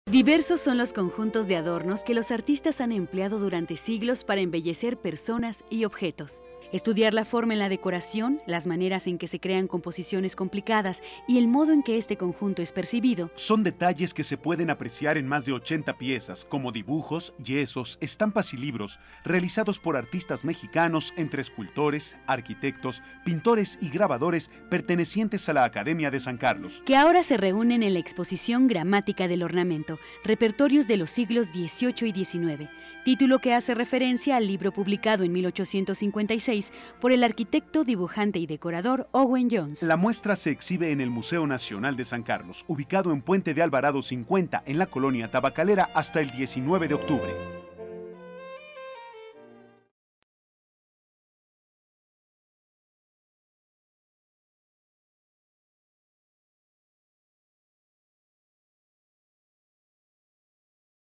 Diversos son los conjuntos de adornos que los artistas han empleado durante siglos para embellecer personas y objetos. Estudiar la forma en la decoración, las maneras en que se crean composiciones complicadas y el modo en que este conjunto es percibido son detalles que se pueden apreciar en más de 80 piezas, como dibujos, yesos, estampas y libros, realizados por artistas mexicanos entre escultores, arquitectos, pintores y grabadores pertenecientes a la Academia de San Carlos, que ahora se reúnen en la exposición Gramática del Ornamento, repertorios de los siglos XVIII y XIX, título que hace referencia al libro publicado en 1856 por el arquitecto, dibujante y decorador Owen Jones. La muestra se exhibe en el Museo Nacional de San Carlos, ubicado en Puente de Alvarado 50, en la colonia Tabacalera, hasta el 19 de octubre.